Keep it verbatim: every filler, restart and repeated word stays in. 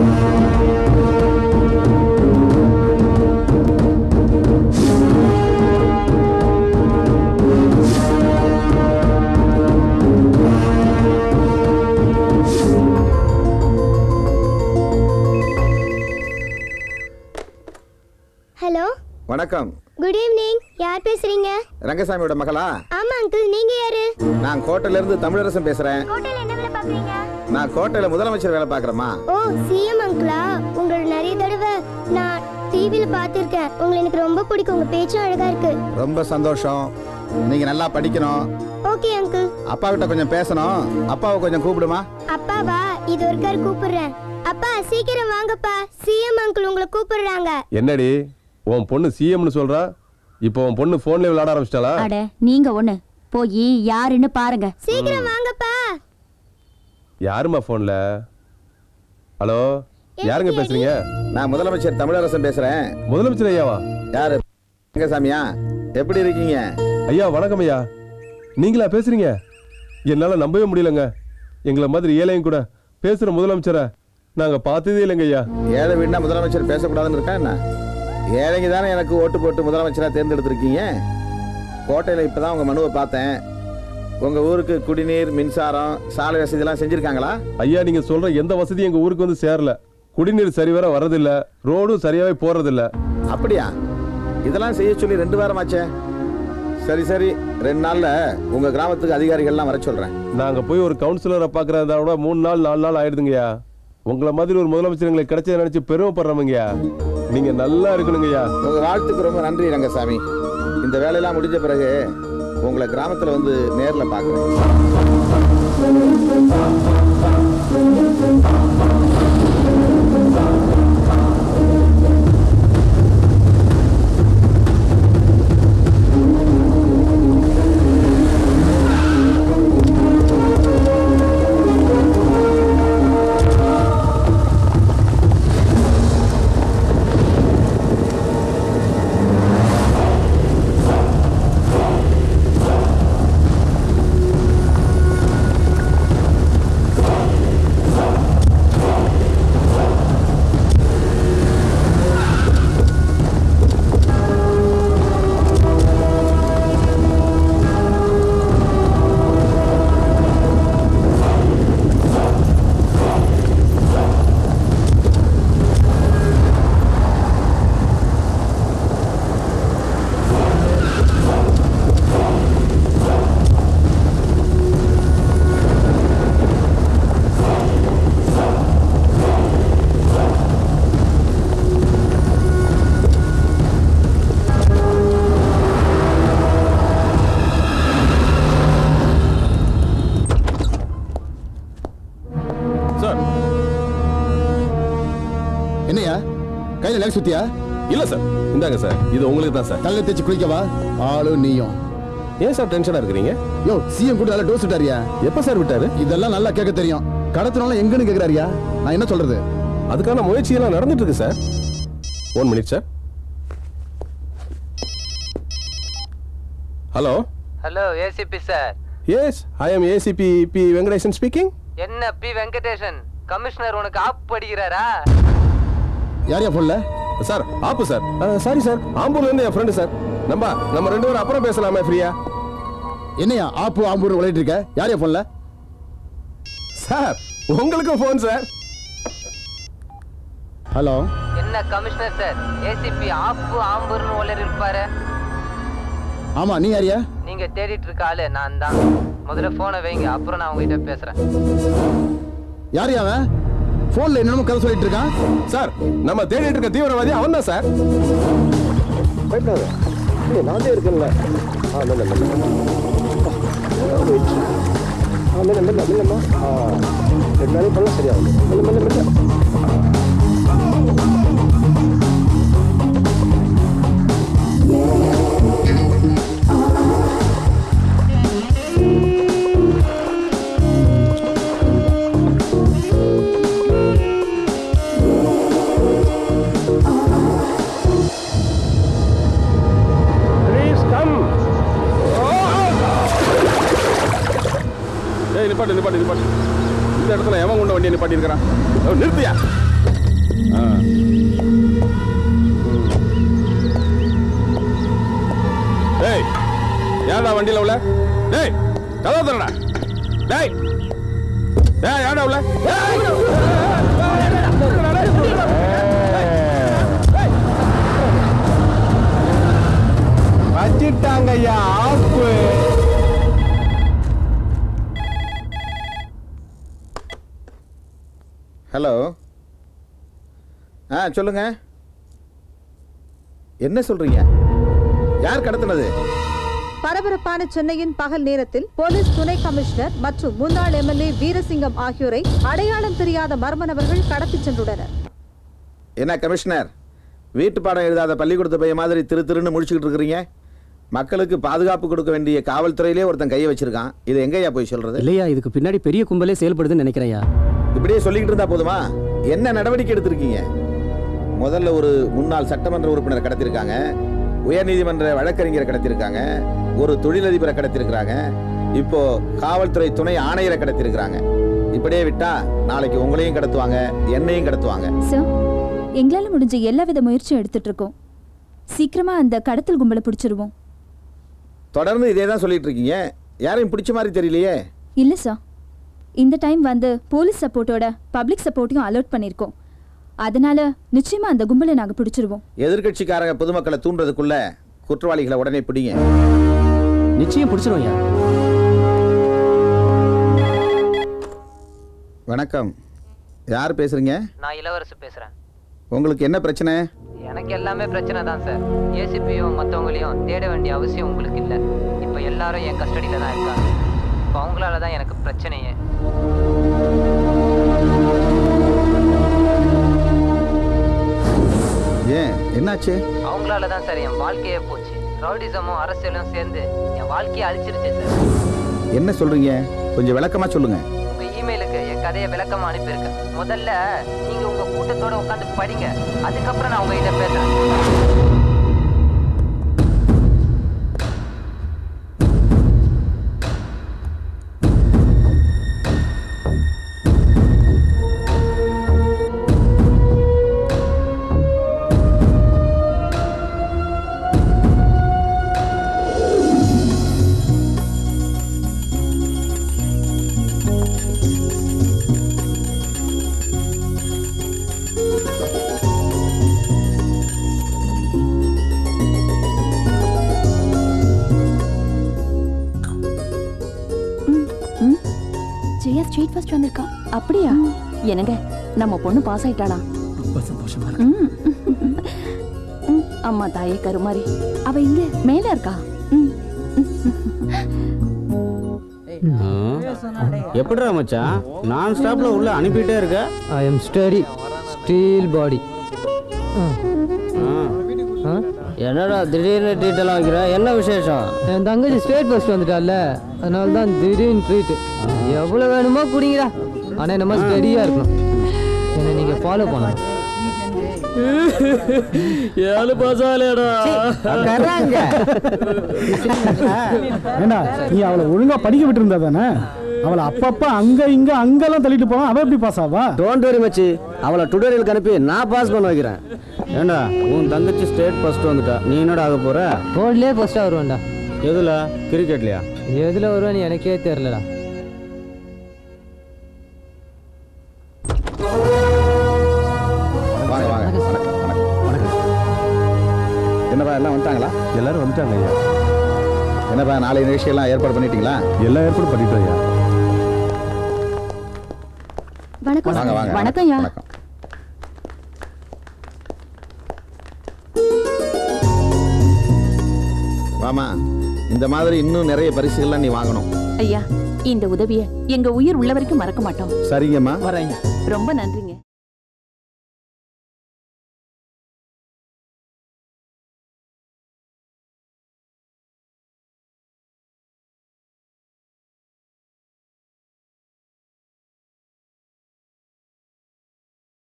வணக்கம். Good evening. யார் பேசுறீங்க? ரங்கசாமியோட மகளா? ஆமா அங்கிள். நீங்க யாரு? நான் கோட்டையில இருந்து தமிழரசன் பேசுறேன். கோட்டையில என்ன வேலை பாக்குறீங்க? நான் கோட்டையில முதலமைச்சர் வேலை பாக்குறேமா. ஓ, சிஎம் அங்கிளா? உங்களோட நிறைய தடவை நான் டிவில பாத்திருக்கேன். உங்களுக்கு எனக்கு ரொம்ப பிடிக்கும். உங்க பேச்சும் அழகா இருக்கு. ரொம்ப சந்தோஷம். நீங்க நல்லா படிக்கணும். Okay uncle. அப்பா கிட்ட கொஞ்சம் பேசணும். அப்பாவை கொஞ்சம் கூப்பிடுமா? அப்பாவா? இது ஒருக்கார் கூப்பிடுறேன். அப்பா சீக்கிரம் வாங்கப்பா. சிஎம் அங்கிள் உங்களை கூப்பிடுறாங்க. என்னடி உன் பொண்ணு சிஎம்னு சொல்றா? இப்போ உன் பொண்ணு போன்ல விளையாட ஆரம்பிச்சிட்டாளா? அட நீங்க ஒண்ணு போய் யாருன்னு பாருங்க. சீக்கிரம் வாங்கப்பா. யாருமா போன்ல? ஹலோ, யாருங்க பேசுறீங்க? நான் முதலமைச்சர் தமிழரசன் பேசுறேன். முதலமைச்சர் ஐயாவா? யாரு? ரங்கசாமியா? எப்படி இருக்கீங்க? ஐயா வணக்கம் ஐயா. நீங்களா பேசுறீங்க? என்னால நம்பவே முடியலங்க. எங்களை மாதிரி ஏழையும் கூட பேசுற முதலமைச்சரை நாங்க பார்த்ததே இல்லைங்க ஐயா. ஏழை வீடுனா முதலமைச்சர் பேசக்கூடாதுன்னு இருக்கா என்ன? ஏழைங்க தானே எனக்கு ஓட்டு போட்டு முதலமைச்சராக தேர்ந்தெடுத்திருக்கீங்க. கோட்டையில் இப்போ தான் உங்கள் மனுவை பார்த்தேன். உங்கள் ஊருக்கு குடிநீர், மின்சாரம், சாலை வசதியெல்லாம் செஞ்சுருக்காங்களா? ஐயா நீங்கள் சொல்கிற எந்த வசதியும் எங்கள் ஊருக்கு வந்து சேரல. குடிநீர் சரிவர வரதில்லை, ரோடும் சரியாகவே போகிறதில்ல. அப்படியா? இதெல்லாம் செய்ய சொல்லி ரெண்டு வாரமாச்சே. சரி சரி, ரெண்டு நாளில் உங்கள் கிராமத்துக்கு அதிகாரிகள்லாம் வர சொல்கிறேன். நாங்கள் போய் ஒரு கவுன்சிலரை பார்க்குறதா கூட மூணு நாள் நாலு நாள் ஆயிடுதுங்கய்யா. உங்களை மாதிரி ஒரு முதலமைச்சர் எங்களுக்கு கிடைச்சதை நினைச்சு பெருமைப்படுறோமுங்கய்யா. நீங்க நல்லா இருக்கணுங்கய்யா. உங்க வாழ்த்துக்கு ரொம்ப நன்றி ரங்கசாமி. இந்த வேலையெல்லாம் முடிஞ்ச பிறகு உங்களை கிராமத்துல வந்து நேர்ல பார்க்கிறேன். சுத்தியா? இல்ல சார், இந்தாங்க சார். இது உங்களுக்கு தான் சார். தலை தேய்ச்சி குளிக்கவா? ஆளு நீயும். ஏன் சார் டென்ஷனா இருக்கீங்க? யோ, சிஎம் கூட நல்லா டோஸ் விட்டாரியா? எப்ப சார் விட்டாரு? இதெல்லாம் நல்லா கேட்க தெரியும். கடத்தினால எங்கன்னு கேக்குறாரியா? நான் என்ன சொல்றது? அதுக்கான முயற்சி எல்லாம் நடந்துட்டு இருக்கு sir. One minute sir. Hello hello ACP sir. Yes, I am ACP P Venkatesan speaking. என்ன பி வெங்கடேசன்? கமிஷனர் உனக்கு ஆப் படிக்கிறாரா? யாரையா போன்ல? சார் ஆப்பு சார். சாரி சார், ஆம்பூர்ல இருந்து என் ஃப்ரெண்டு சார். நம்ம நம்ம ரெண்டு பேரும் அப்புறம் பேசலாமே ஃப்ரீயா? என்னையா ஆப்பு ஆம்பூர் விளையாட்டு இருக்க? யாரையா போன்ல? சார் உங்களுக்கும் போன் சார். ஹலோ. என்ன கமிஷனர் சார், ஏசிபி ஆப்பு ஆம்பூர்னு உளறி இருப்பாரு. ஆமா, நீ யாரியா? நீங்க தேடிட்டு இருக்க ஆளு நான் தான். முதல்ல போனை வைங்க, அப்புறம் நான் உங்ககிட்ட பேசுறேன். யாரியா அவன்? போன்ல என்னமோ கதை சொல்லிட்டு இருக்கான். சார் நம்ம தேடிட்டு இருக்க தீவிரவாதி அவன் தான் சார். பயப்படாத, நான் தான் இருக்கேன்ல. ஆ நல்ல நல்ல ஆ நல்ல நல்ல நல்லம்மா. ஆ எல்லாரும் பண்ணலாம், சரியாகும். நல்ல நல்ல நல்ல நிப்பாட்டு நிப்பாட்டு நிப்பாட்டு. இந்த இடத்துல எவன் கொண்ட வண்டியை நிப்பாட்டி இருக்கிறான்? நிறுத்தியா? டேய் யாரா வண்டியில உள்ள? டேய் கதவு திறடா. டேய் டேய் யாரா உள்ள? வச்சிட்டாங்க ஐயா ஆப்பு. ஹலோ. ஆ சொல்லுங்க. என்ன சொல்றீங்க? யார் கடத்தினது? பரபரப்பான சென்னையின் பகல் நேரத்தில் போலீஸ் துணை கமிஷனர் மற்றும் முன்னாள் எம்எல்ஏ வீரசிங்கம் ஆகியோரை அடையாளம் தெரியாத மர்ம நபர்கள் கடத்திச் சென்றுள்ளனர். என்ன கமிஷனர், வீட்டு பாடம் எழுதாத பள்ளிக்கூடத்து பையன் மாதிரி திரு திருன்னு முடிச்சுக்கிட்டு இருக்கிறீங்க? மக்களுக்கு பாதுகாப்பு கொடுக்க வேண்டிய காவல்துறையிலே ஒருத்தன் கையை வச்சிருக்கான். இது எங்கேயா போய் சொல்றது? இல்லையா, இதுக்கு பின்னாடி பெரிய கும்பலே செயல்படுதுன்னு நினைக்கிறேயா. இப்படியே சொல்லிக்கிட்டு இருந்தா போதுமா? என்ன நடவடிக்கை எடுத்திருக்கீங்க? முதல்ல ஒரு முன்னாள் சட்டமன்ற உறுப்பினர் கடத்திருக்காங்க, உயர்நீதிமன்ற வழக்கறிஞரை கடத்திருக்காங்க, ஒரு தொழிலதிபரை கடத்திருக்கிறாங்க, இப்போ காவல்துறை துணை ஆணையரை கடத்திருக்கிறாங்க. இப்படியே விட்டா நாளைக்கு உங்களையும் கடத்துவாங்க, என்னையும் கடத்துவாங்க. சார், எங்களால முடிஞ்ச எல்லா வித முயற்சியும் எடுத்துட்டு இருக்கோம். சீக்கிரமா அந்த கடத்தல் கும்பலை பிடிச்சிருவோம். தொடர்ந்து இதே தான் சொல்லிட்டு இருக்கீங்க. யாரையும் பிடிச்ச மாதிரி தெரியலையே. இல்ல சார், இந்த டைம் வந்து போலீஸ் சப்போர்ட்டோட பப்ளிக் சப்போர்ட்டையும் அலர்ட் பண்ணிருக்கோம். அதனால நிச்சயமா அந்த கும்பலை நாங்க பிடிச்சிருவோம். எதிர்கட்சிக்காரங்க பொதுமக்களை தூண்டுறதுக்குள்ள குற்றவாளிகளை உடனே பிடிங்க. நிச்சயம் பிடிச்சிருவோம். வணக்கம். யார் பேசுறீங்க? நான் இளவரசு பேசுறேன். உங்களுக்கு என்ன பிரச்சனை? எனக்கு எல்லாமே பிரச்சனை தான் சார். ஏசிபியும் மற்றவங்களையும் தேட வேண்டிய அவசியம் உங்களுக்கு இல்லை. இப்போ எல்லாரும் என் கஸ்டடியில் தான் இருக்காங்க. இப்போ அவங்களால தான் எனக்கு பிரச்சனையே. ஏன், என்னாச்சு? அவங்களால தான் சார் என் வாழ்க்கையே போச்சு. ரவுடிசமும் அரசியலும் சேர்ந்து என் வாழ்க்கையை அழிச்சிருச்சு சார். என்ன சொல்றீங்க? கொஞ்சம் விளக்கமா சொல்லுங்க. உங்க இமெயிலுக்கு என் கதையை விளக்கமா அனுப்பியிருக்கேன். முதல்ல நீங்க உங்க கூட்டத்தோட உட்காந்து படிங்க, அதுக்கப்புறம் நான் உங்ககிட்ட பேசுறேன். ஸ்ட்ரீட் ஃபர்ஸ்ட் வந்திருக்கா. அப்படியா? என்னங்க, நம்ம பொண்ணு பாஸ் ஆயிட்டாளா? ரொம்ப சந்தோஷமா இருக்கு. அம்மா தாயே கருமாரி. அவ இங்க மேல இருக்கா. எப்படிடா மச்சான் நான் ஸ்டாப்ல உள்ள அனுப்பிட்டே இருக்க? I am study steel body. என்னடா திடீர்னு ட்ரீட் எல்லாம் வைக்கிற? என்ன விசேஷம்? என் தங்கச்சி ஸ்டேட் ஃபர்ஸ்ட் வந்துட்டால, அதனால தான் திடீர்னு ட்ரீட். எவ்வளோ வேணுமோ குடிங்கடா, ஆனால் என்னமா ஸ்டடியாக இருக்கணும். என்னை நீங்கள் ஃபாலோ பண்ணணும். ஏழு பாசாலேடா. ஏண்டா நீ அவளை ஒழுங்கா படிக்க விட்டு இருந்தா தானே? அவளை அப்பப்ப அங்க இங்க அங்கெல்லாம் தள்ளிட்டு போவான். அவ எப்படி பாஸ் ஆவா? டோன்ட் வரி மச்சி, அவளை டுடோரியலுக்கு அனுப்பி நான் பாஸ் பண்ண வைக்கிறேன். ஏண்டா உன் தங்கச்சி ஸ்டேட் ஃபர்ஸ்ட் வந்துட்டா, நீ என்னடா ஆக போற? போர்ட்லேயே ஃபர்ஸ்ட்டாக வருவான்டா. எதுல? கிரிக்கெட்லையா? எதில் வருவான்னு எனக்கே தெரிலடா. வாங்க வாங்க. வணக்கம் வணக்கம் வணக்கம். என்னப்பா எல்லாம் வந்துட்டாங்களா? எல்லாரும் வந்துட்டாங்க ஐயா. என்னப்பா நாளை நிகழ்ச்சியெல்லாம் ஏற்பாடு பண்ணிட்டீங்களா? எல்லா ஏற்பாடும் பண்ணிட்டோம் ஐயா. வணக்கம். வாங்க வாங்க. வணக்கம் ஐயா. வணக்கம். வாமா, இந்த மாதிரி இன்னும் நிறைய பரிசுகள்லாம் நீ வாங்கணும். ஐயா, இந்த உதவியை எங்க உயிர் உள்ள வரைக்கும் மறக்க மாட்டோம். சரிங்கம்மா. வரேன். ரொம்ப நன்றிங்க.